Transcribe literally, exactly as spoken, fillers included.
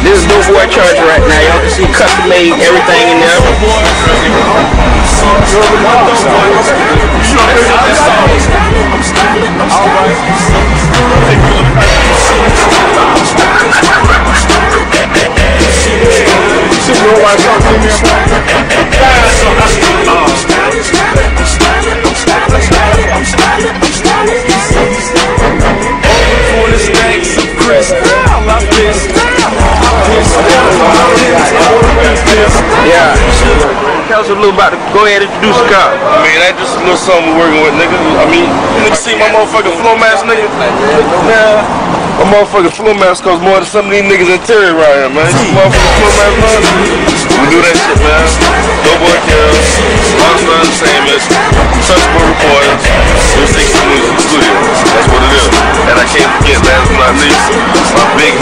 This is DoughBoy Church right now. Y'all can see custom made everything in there. Yeah. Tell us a little about the, go ahead and introduce the car. I mean, that's just a little something we're working with, nigga. I mean, you niggas see my motherfucking floor mask, nigga? Nah. My motherfucking floor mask costs more than some of these niggas interior right here, man. You motherfucking floor mask, man. We do that shit, man. DoughBoy Carol, Rockstar Entertainment, Touchable Reporters, three sixty Music Studio. That's what it is. And I can't forget, last but not least, my big